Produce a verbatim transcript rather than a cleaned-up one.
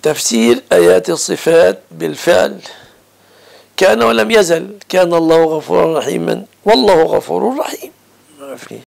تفسير آيات الصفات بالفعل: كان ولم يزل، كان الله غفورا رحيما والله غفور رحيم. ما في